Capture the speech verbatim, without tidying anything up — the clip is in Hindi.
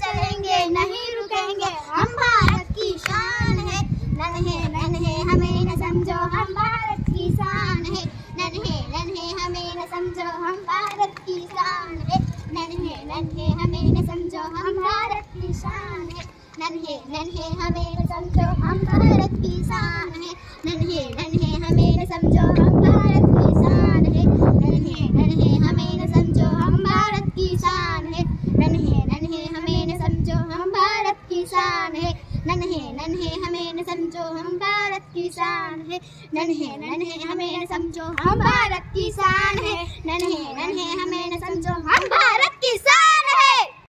चलेंगे नहीं रुकेंगे, हम भारत की शान है। नन्हे नन्हे हमें न समझो, हम भारत की शान है। नन्हे नन्हे हमें न समझो, हम भारत की शान है। नन्हे नन्हे हमें न समझो, हम भारत की शान है। नन्हे नन्हे हमें न समझो, हम भारत की शान है। नन्हे नन्हे हमें न समझो, हम भारत की शान है। नन्हे नन्हे हमें न समझो, हम भारत की शान है। नन्हे नन्हे हमें न समझो, हम भारत की शान है। नन्हे नन्हे हमें न समझो, हम भारत की शान है। नन्हे नन्हे हमें न समझो, हम भारत की शान है।